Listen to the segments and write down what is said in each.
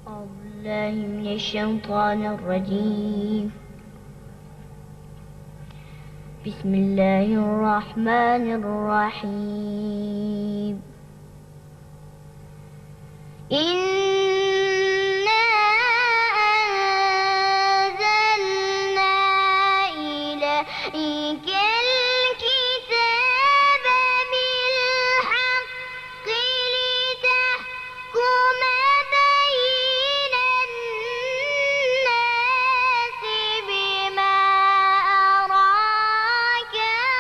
أعوذ بالله من الشيطان الرجيم. بسم الله الرحمن الرحيم. إنا أنزلنا إليك الكتاب بالحق لتحكم بين الناس بما أراك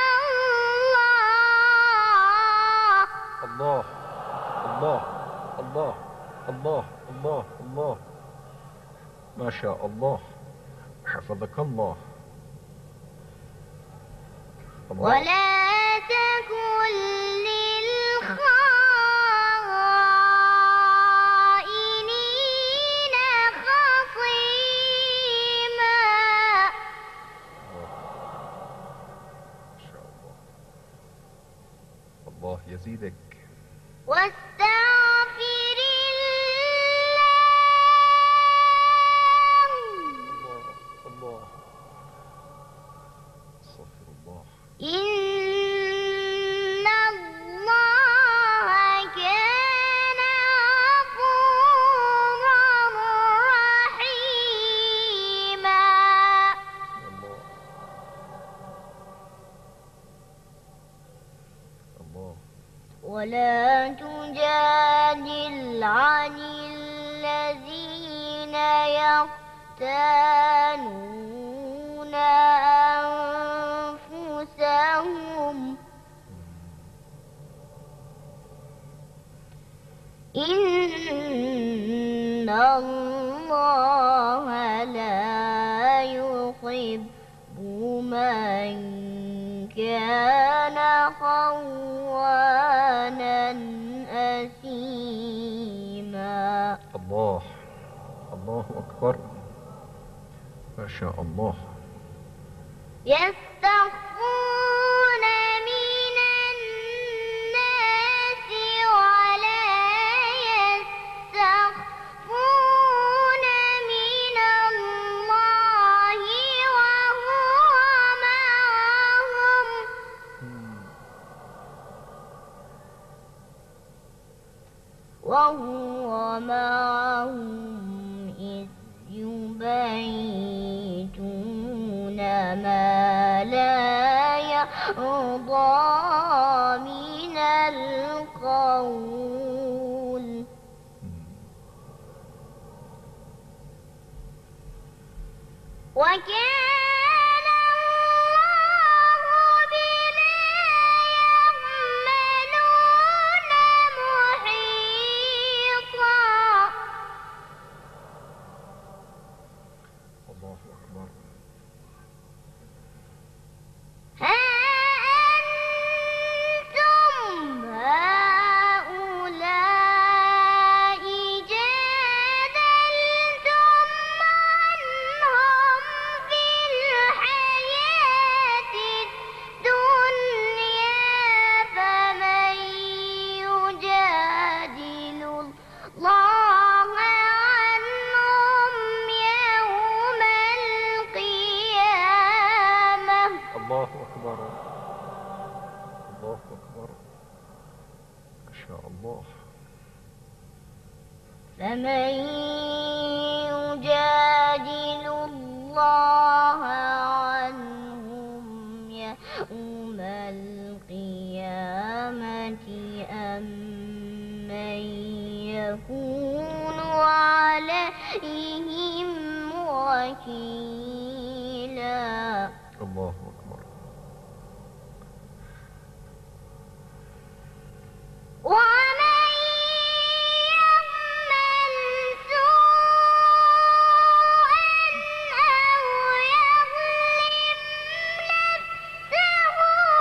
الله. الله الله الله الله الله، ما شاء الله، حفظك الله. ولا تكن للخائنين خصيما. ما شاء الله، الله يزيدك. واستغفر الله استغفر الله. إن الله كان غفورا رحيما. الله. ولا تجادل عن الذين يختانون أنفسهم. إن الله لا يحب من كان خوانا أثيما. الله الله أكبر، ما شاء الله. يستخفون من الناس ولا يستخفون من الله وهو معهم إذ يبيتون ما لا يرضى من القول. وكان الله بما يعملون محيطا. الله أكبر. ها أنتم هؤلاء جادلتم عنهم في الحياة الدنيا، فمن يجادل الله عنهم يوم القيامة. الله أكبر، الله أكبر، ما شاء الله. فمن يجادل الله عنهم يوم القيامة أم من يكون عليهم وكيلا. الله أكبر. ومن يعمل سوءا أو يظلم نفسه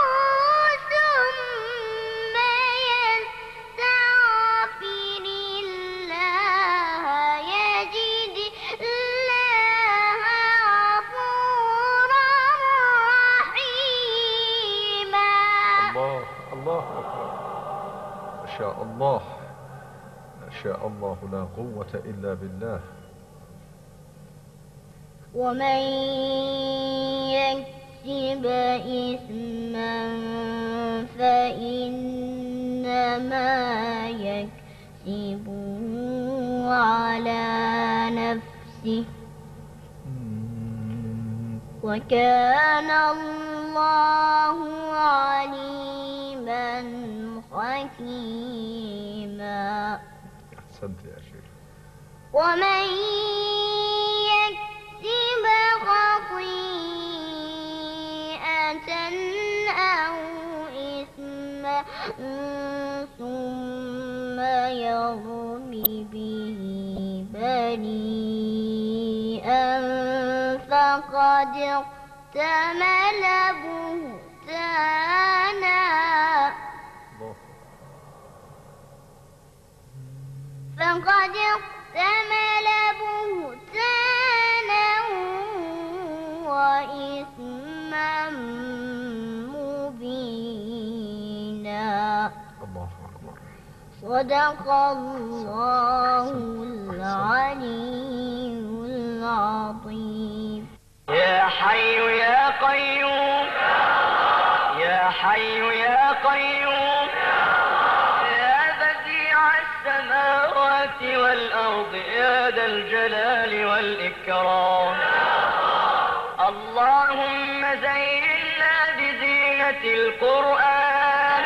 ثم يستغفر الله يجد الله غفورا رحيما. الله الله أكبر، ما شاء الله، ما شاء الله لا قوة إلا بالله. ومن يكسب إثما فإنما يكسبه على نفسه وكان الله عليما حكيما. أحسنت يا شيخ. ومن يكسب خطيئة أو إثما ثم يرم به بريئا فقد احتمل بهتانا وإثما مبينا. الله أكبر. صدق الله العلي العظيم. يا حي يا قيوم، يا حي يا قيوم، يا بديع السماوات والأرض، يا ذا الجلال والإكرام. اللهم زينا بزينة القرآن،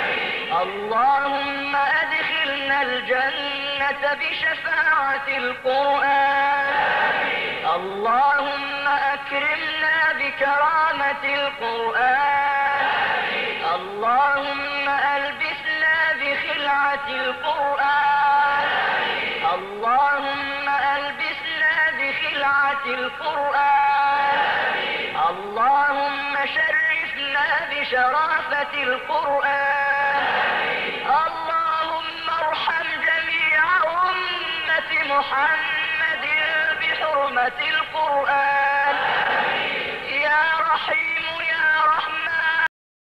اللهم أدخلنا الجنة بشفاعة القرآن، اللهم أكرمنا بكرامة القرآن، اللهم ألبسنا بخلعة القرآن، اللهم ألبسنا بخلعة القرآن، اللهم شرفنا بشرافة القرآن، اللهم ارحم جميع أمة محمد بحرمة القرآن.